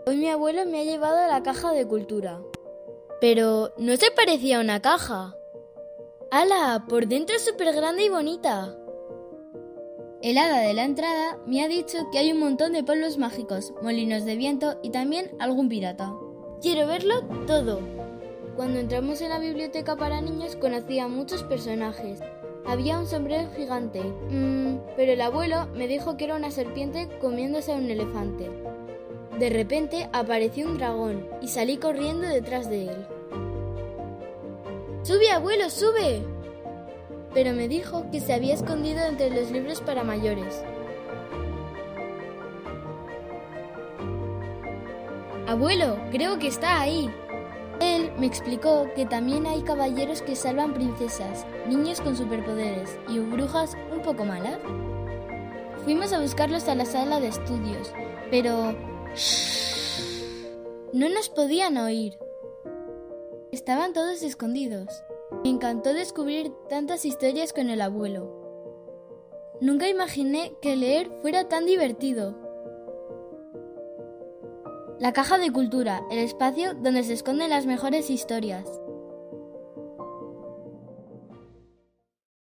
Hoy mi abuelo me ha llevado a la caja de cultura. Pero no se parecía a una caja. ¡Hala! Por dentro es súper grande y bonita. El hada de la entrada me ha dicho que hay un montón de polvos mágicos, molinos de viento y también algún pirata. Quiero verlo todo. Cuando entramos en la biblioteca para niños conocí a muchos personajes. Había un sombrero gigante, pero el abuelo me dijo que era una serpiente comiéndose a un elefante. De repente apareció un dragón y salí corriendo detrás de él. ¡Sube, abuelo, sube! Pero me dijo que se había escondido entre los libros para mayores. Abuelo, creo que está ahí. Él me explicó que también hay caballeros que salvan princesas, niños con superpoderes y brujas un poco malas. Fuimos a buscarlos a la sala de estudios, pero no nos podían oír. Estaban todos escondidos. Me encantó descubrir tantas historias con el abuelo. Nunca imaginé que leer fuera tan divertido. La caja de cultura, el espacio donde se esconden las mejores historias.